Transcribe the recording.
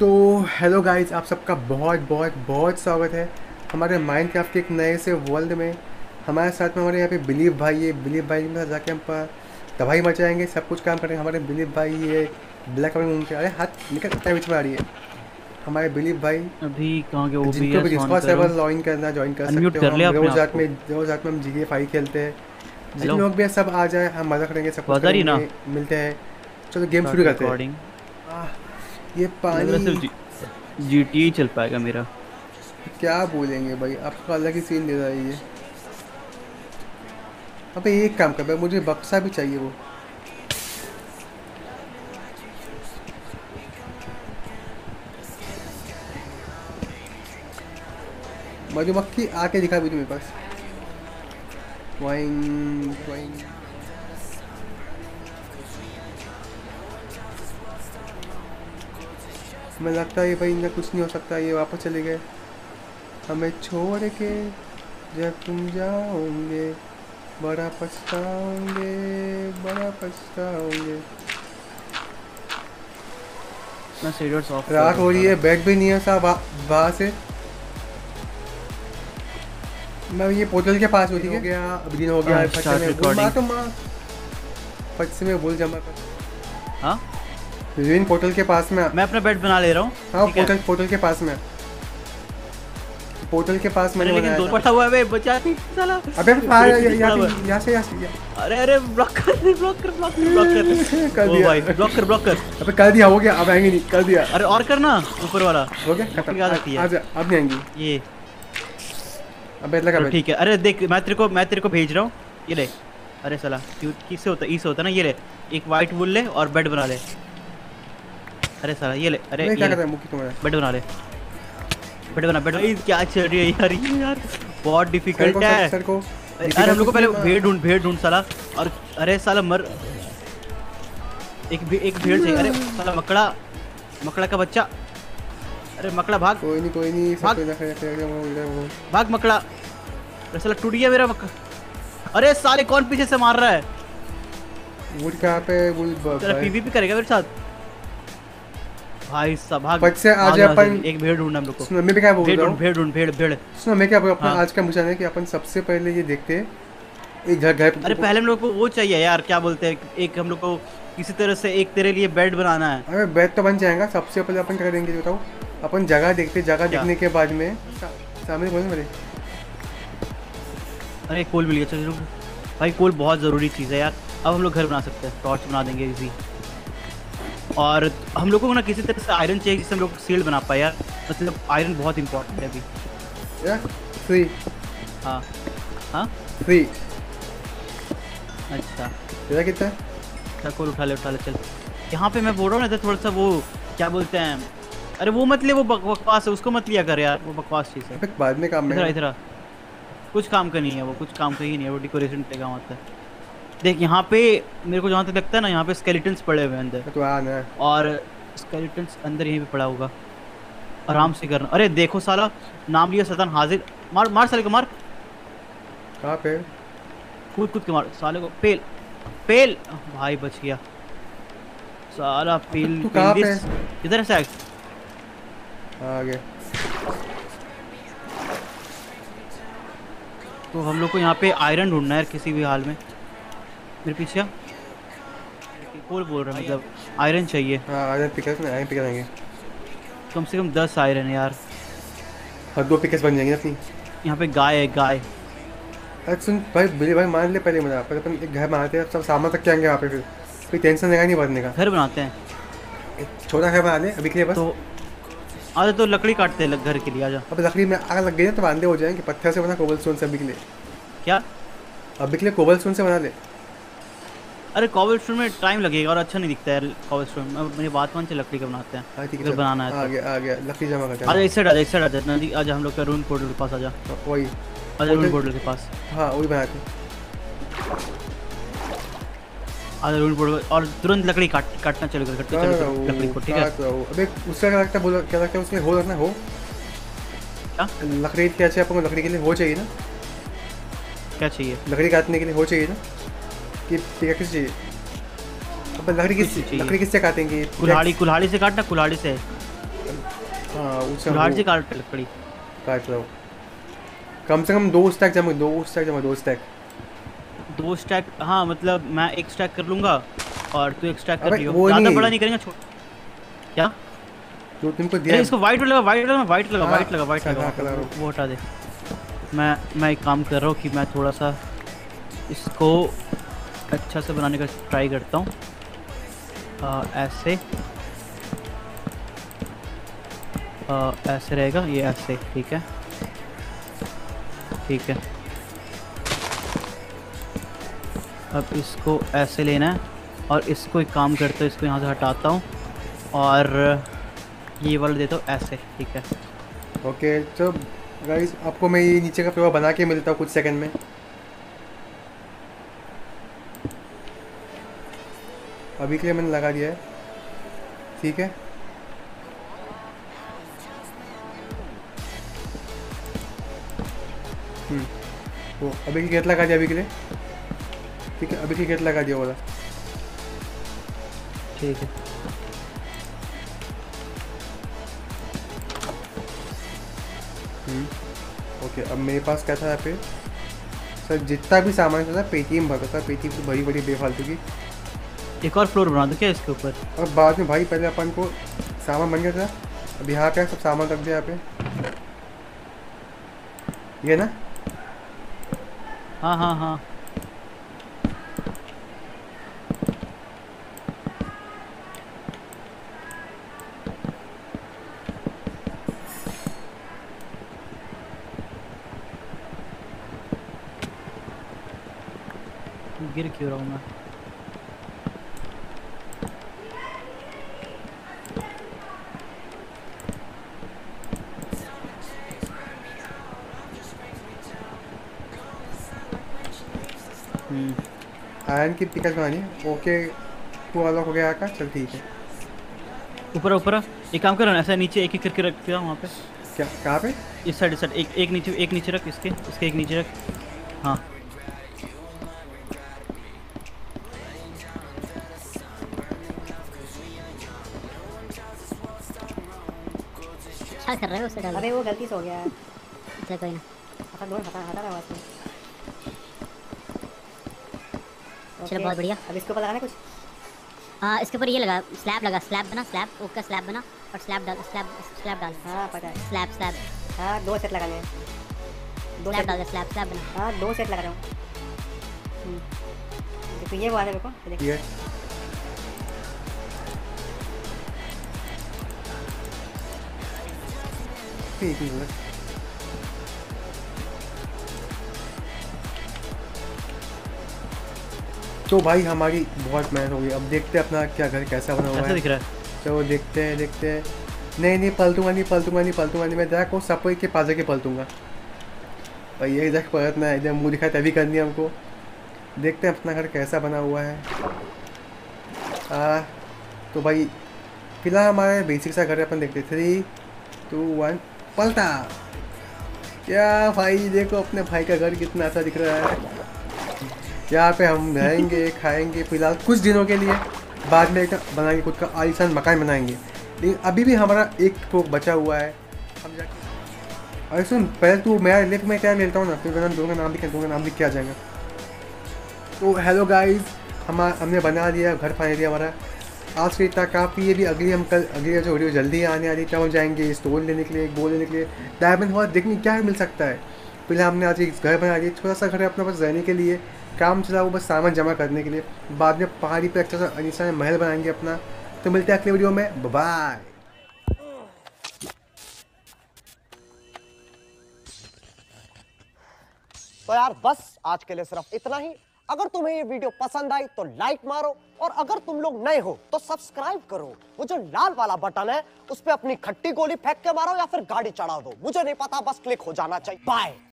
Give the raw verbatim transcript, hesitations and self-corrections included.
तो hello guys, आप सबका बहुत बहुत बहुत स्वागत है हमारे माइनक्राफ्ट के एक नए से वर्ल्ड में। हमारे साथ में हमारे यहाँ पे बिलीव भाई है। बिलीव भाई के साथ जाके हम पर तबाही मचाएंगे, सब कुछ काम करेंगे। हमारे बिलीव भाई ये ब्लैक कलर में, अरे हाथ निकल कितना बीच में आ रही है। हमारे बिलीव भाई अभी कहाँ के ओ बी जिनको भी एस ऑन डिस्कॉर्ड करो। सर्वर लॉगिन करना ज्वाइन कर अनम्यूट सकते हो। कर लिया हम अपने रोज आप रात को। में रोज रात में हम जी टी ए फाइव खेलते हैं। जितने हेलो, लोग भी हैं सब आ जाए, हम मजा करेंगे, सब कुछ आवाज आ रही है ना? करेंगे, मिलते हैं। चलो गेम शुरू स्टार्ट करते हैं। रिकॉर्डिंग। आह, ये लग रहा है पानी सिर्फ जी टी चल पाएगा मेरा। क्या बोलेंगे भाई, आपका अलग ही सीन दे रहा है ये। अबे एक काम कर भाई, मुझे बक्सा भी चाहिए। वो मधुमक्खी आके दिखा भी मेरे पास। Vying vying. हमें लगता है भाई इनका कुछ नहीं हो सकता, ये वापस चले गए हमें छोड़ के। जब तुम जाओगे बड़ा पछताओगे, बड़ा पछताओगे। मैं शेडर्स ऑफ कर रात रहा हो रही है, हूँ। बैग भी नहीं है साहब वहाँ से। मैं ये पोर्टल के पास हूँ, ठीक है? हो गया, अब दिन हो गया। हाँ, फट से start मैं बोल recording। मार तो मार। फट से मैं बोल जमा कर। हाँ, रिन पोर्टल के पास में। मैं अपना बेड बना ले रहा हूँ। हाँ, ठीक है? पोर्टल पोर्टल के पास में। पोर्टल के पास अरे मैंने लेकिन बनाया दो था। पड़ा हुआ है बे, बचा नहीं साला। अबे फायर पड़ा यहाँ हुआ से है। यहाँ से यहाँ से यहाँ। अरे अरे ब्लॉक कर ब्लॉक कर ब्लॉक कर ब्लॉक कर कर ओ दिया। भाई, ब्लॉक कर ब्लॉक कर। अबे कर दिया, हो गया, अब आएंगे नहीं, कर दिया। अरे और करना ऊपर वाला। हो गया क्या खत्म। आती है? आज अब नहीं आएंगी। ये अबे लगा चलो भाई। ठीक है। अरे देख, मैं तेरे को मैं तेरे को भेज रहा हूँ, ये ले। अरे साला क्यों किससे होता है? ई से होता है ना। ये ले, एक वाइट वुल ले और बेड बना ले। अरे साला ये ले। अरे नहीं, ये क्या ले, कर रहा है मुक्की तुम्हारा? बेड बना ले। बेड बना बेड बना। क्या चल रही है यार ये यार, बहुत सर को डिफिकल्ट सर, है। सर को अरे हम लोग को पहले भेड़ ढूंढ भेड़ ढूंढ साला। और अरे साला मर, एक भे, एक भेड़ चाहिए। अरे साला मकड़ा, मकड़ा का बच्चा। अरे मकड़ा भाग कोई नहीं कोई नहीं, सब भाग। तो रखे रखे रखे वो इधर वो। भाग मकड़ा। अरे साला टूट गया मेरा मकड़ा। अरे साले कौन पीछे से मार रहा है? वुड कहाँ पे? वुड तेरा पीवीपी करेगा मेरे साथ भाई साहब? भाग फट से आ भाग जाए यहाँ से। अपन। एक भेड़ ढूंढना हम लोग को। सुनो मैं भी क्या बोल भेड़ रहा ढूंढ हूँ। भेड़ ढूंढ भेड़ भेड़। सुनो मैं क्या बोल अपना हाँ। आज का मिशन है कि अपन सबसे पहले ये देखते हैं एक घर घर। अरे पहले हम लोग को वो चाहिए यार, क्या बोलते हैं, एक हम लोग को किसी तरह से एक तेरे लिए बेड बनाना है। अरे बेड तो बन जाएगा। सबसे पहले अपन क्या करेंगे बताओ? अपन जगह देखते, जगह क्या? देखने के बाद में सा, सामने बोल मेरे। अरे कोल मिल गया, चलो रुको। भाई कोल बहुत ज़रूरी चीज़ है यार। अब हम लोग घर बना सकते हैं, टॉर्च बना देंगे इजी। और हम लोग को ना किसी तरह से आयरन चाहिए जिससे हम लोग सील्ड बना पाए यार। मतलब आयरन बहुत इंपॉर्टेंट है अभी। या फ्री हाँ हाँ, फ्री। अच्छा तेरा कितना है? अच्छा, कोल उठा ले उठा ले चल। यहाँ पे मैं बोल रहा हूँ ना, इधर थोड़ा सा वो क्या बोलते हैं, अरे वो मत ले, वो बक- बकवास है, उसको मत लिया कर यार, वो बकवास चीज़ है। अबे बाद में काम में इधर है। इधर आ। कुछ काम का नहीं है वो, कुछ काम का ही नहीं है वो, डेकोरेशन पे काम आता है। देख यहाँ पे मेरे को जहाँ तक लगता है ना, यहाँ पे स्केलेटन्स पड़े हुए हैं अंदर। तो आ ना। और स्केलेटन्स अंदर यहीं पे पड़ा होगा, आराम से करना। अरे देखो साला, नाम लिया शैतान हाजिर। मार मार साले को मार, कहाँ पे? कूद कूद के मार साले को। पेल पेल भाई बच गया साला। पेल तू कहाँ पे? इधर से आ गया। तो हम लोग को यहाँ पे आयरन ढूंढना है किसी भी हाल में। मेरे पीछे आ। कोल बोल रहा है, मतलब आयरन चाहिए। हाँ आ जाए, पिकअप में आए, पिकअप आएंगे। कम से कम दस आयरन है यार। और दो पिकअप्स बन जाएंगे अपनी। यहाँ पे गाय है, गाय। अरे सुन भाई, बिली भाई मान ले पहले मेरा, पर अपन एक घर बनाते हैं, सब सामान तक के आएंगे वहाँ पे, फिर कोई टेंशन रहेगा नहीं भरने का। घर बनाते हैं एक छोटा घर बना ले अभी के लिए बस। तो आजा, तो लकड़ी काटते हैं लग- घर के लिए। आजा। अब लकड़ी में आग लग गई ना तो बांधे हो जाएंगे। पत्थर से बना कोबल स्टोन से अभी के लिए। क्या? अभी के लिए कोबल स्टोन से बना ले। अरे कॉबल स्टोन में टाइम लगेगा और अच्छा नहीं दिखता है कॉबल स्टोन में। मेरी बात मान से लकड़ी का बनाते हैं। हाँ ठीक है अगर चल। बनाना है आ तो गया आ गया, लकड़ी जमा करते आजा, हैं। इस साइड आजा, इस साइड आजा नदी। आजा हम लोग का रूम पोर्टल के पास आजा। वही आजा रूम पोर्टल के पास। हाँ वही बनाते हैं। आजा रूम पोर्टल, और तुरंत लकड़ी काट काटना चलो कर करते चलो चलो लकड़ी को, ठीक है? अबे उसका क्या लगता है, बोलो क्या लगता है उसमें हो रखना हो। क्या लकड़ी क्या चाहिए आपको? लकड़ी के लिए हो चाहिए ना, क्या चाहिए? लकड़ी काटने के लिए हो चाहिए ना, कि पिकैक्स चाहिए? अब लकड़ी किस किससे चाहिए? लकड़ी किससे काटेंगे? कुल्हाड़ी, कुल्हाड़ी से काटना, कुल्हाड़ी से। हाँ उससे कुल्हाड़ से वो काट लकड़ी। काट रहा हूँ। कम से कम दो स्टैक जमा, दो स्टैक जमा, दो स्टैक। दो स्टैक, हाँ मतलब मैं एक स्टैक कर लूंगा और तू एक स्टैक कर अबे लियो, वो ज्यादा नहीं, बड़ा नहीं करेंगे, छोटा। क्या? जो तुमको दिया अरे है। इसको वाइट लगा, वाइट लगा, वाइट लगा, हाँ वाइट लगा, वाइट अच्छा, लगा हाँ वहाँ पे, कलर वो, हो। वो हटा दे। मैं मैं एक काम कर रहा हूँ कि मैं थोड़ा सा इसको अच्छा से बनाने का ट्राई करता हूँ। आ, ऐसे आ, ऐसे रहेगा ये, ऐसे ठीक है, ठीक है। अब इसको ऐसे लेना है और इसको एक काम करता हूँ, इसको यहाँ से हटाता हूँ और ये वाला देता हूँ ऐसे, ठीक है। ओके तो गाइस आपको मैं ये नीचे का फ्लोर बना के मिलता हूँ कुछ सेकंड में। अभी के लिए मैंने लगा दिया है, ठीक है। हम्म तो अभी की गेट लगा दिया अभी के लिए, ठीक है। अभी की गेट लगा दिया बोला, ठीक है। Hmm okay. अब मेरे पास क्या था यहाँ पे सर, जितना भी सामान था पेटीएम भरता था, पेटीएम की बड़ी बड़ी बेफालतू की। एक और फ्लोर बना दो क्या इसके ऊपर? और बाद में भाई पहले अपन को सामान बन गया था, अब यहाँ पे सब सामान रख दिया यहाँ पे, ये ना। हाँ हाँ हाँ। गिर क्यों रहा हूँ मैं? हम्म आयरन की पिकअप बनानी है, ओके। वो अलग हो गया का, चल ठीक है। ऊपर ऊपर एक काम करो ना, ऐसा नीचे एक एक करके रख दिया वहाँ पे। क्या कहाँ पे? इस साइड, इस साइड, एक एक नीचे, एक नीचे रख, इसके इसके एक नीचे रख। हाँ क्या कर रहे हो उसे डाल? अबे वो गलती से हो गया है। अच्छा कोई ना। हटा दो, हटा हटा रहा है। चलो बहुत बढ़िया। अब इसके ऊपर लगाना है कुछ। हाँ इसके ऊपर ये लगा, स्लैब लगा, स्लैब बना, स्लैब ओक का स्लैब बना और स्लैब डाल, स्लैब स्लैब डाल। हाँ पता है। स्लैब स्लैब हाँ दो सेट लगाने हैं, दो स्लैब सेट डाल दे, स्लैब स्लैब बना। हाँ दो सेट लगा रहा हूँ। हम्म। देखो ये वो आ रहा है मेरे को, ये देखो। ये ठीक है। तो भाई हमारी बहुत मेहनत हो गई, अब देखते हैं अपना क्या घर कैसा बना हुआ ऐसा है। दिख रहा है। चलो देखते हैं देखते हैं। नहीं नहीं पलटूंगा नहीं, पलटूंगा नहीं, पलटूंगा नहीं, मैं जरा को सपोई के पास के पलटूंगा भाई। ये जगह पलटना है, जब मुँह दिखाए तभी करनी है हमको। देखते हैं अपना घर कैसा बना हुआ है। आ, तो भाई फिलहाल हमारे बेसिक सा घर है, अपन देखते। थ्री टू वन पलटा। क्या भाई देखो अपने भाई का घर कितना अच्छा दिख रहा है। यहाँ पे हम रहेंगे खाएंगे फिलहाल कुछ दिनों के लिए, बाद में एक बनाएंगे खुद का आलीशान मकान बनाएंगे। लेकिन अभी भी हमारा एक ठोक बचा हुआ है, हम जाके। अरे सुन पहले तू मेरा लिख में क्या लेता हूँ ना, फिर मैं दूंगा नाम लिख दूंगा, नाम लिख के आ जाएगा। तो हेलो गाइस, हम हमने बना दिया घर, फाइनली दिया हमारा। आज के इतना काफ़ी है भी। अगली हम कल अगली जो वीडियो जल्दी आने वाली, तब हम जाएंगे स्टोन लेने के लिए, एक बोल लेने के लिए, डायमंड और देखने क्या मिल सकता है। फिलहाल हमने आज एक घर बना दिया, छोटा सा घर है अपने पास रहने के लिए, काम चला वो बस सामान जमा करने के लिए। बाद में पहाड़ी पे अच्छा सा अनिशान महल बनाएंगे अपना। तो मिलते हैं अगले वीडियो में, बाय। तो यार बस आज के लिए सिर्फ इतना ही। अगर तुम्हें ये वीडियो पसंद आई तो लाइक मारो, और अगर तुम लोग नए हो तो सब्सक्राइब करो। वो जो लाल वाला बटन है उस पे अपनी खट्टी गोली फेंक के मारो या फिर गाड़ी चढ़ा दो, मुझे नहीं पता, बस क्लिक हो जाना चाहिए। बाय।